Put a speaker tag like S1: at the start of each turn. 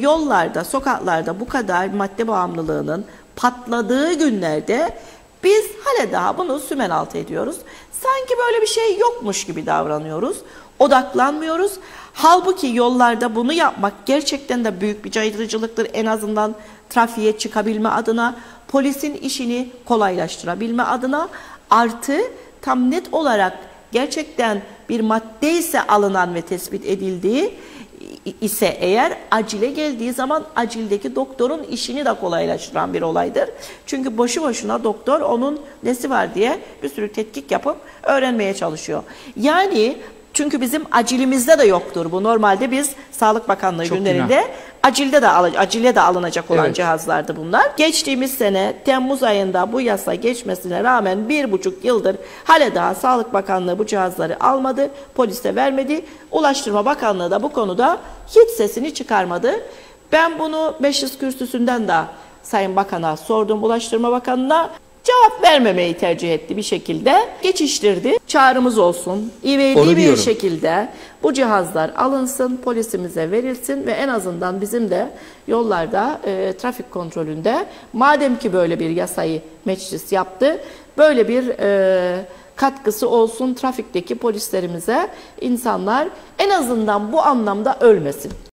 S1: yollarda, sokaklarda bu kadar madde bağımlılığının patladığı günlerde biz hala daha bunu sümenaltı ediyoruz. Sanki böyle bir şey yokmuş gibi davranıyoruz. Odaklanmıyoruz. Halbuki yollarda bunu yapmak gerçekten de büyük bir caydırıcılıktır. En azından trafiğe çıkabilme adına, polisin işini kolaylaştırabilme adına, artı tam net olarak gerçekten bir madde ise alınan ve tespit edildiği ise eğer acile geldiği zaman acildeki doktorun işini de kolaylaştıran bir olaydır. Çünkü boşu boşuna doktor onun nesi var diye bir sürü tetkik yapıp öğrenmeye çalışıyor. Yani çünkü bizim acilimizde de yoktur bu. Normalde biz Sağlık Bakanlığı günlerinde acile de alınacak olan cihazlardı bunlar. Geçtiğimiz sene Temmuz ayında bu yasa geçmesine rağmen 1,5 yıldır hala daha Sağlık Bakanlığı bu cihazları almadı, polise vermedi. Ulaştırma Bakanlığı da bu konuda hiç sesini çıkarmadı. Ben bunu meclis kürsüsünden de Sayın Bakan'a sordum, Ulaştırma Bakanı'na. Cevap vermemeyi tercih etti bir şekilde. Geçiştirdi. Çağrımız olsun. İvedi bir şekilde bu cihazlar alınsın, polisimize verilsin ve en azından bizim de yollarda trafik kontrolünde madem ki böyle bir yasayı meclis yaptı, böyle bir katkısı olsun trafikteki polislerimize, insanlar en azından bu anlamda ölmesin.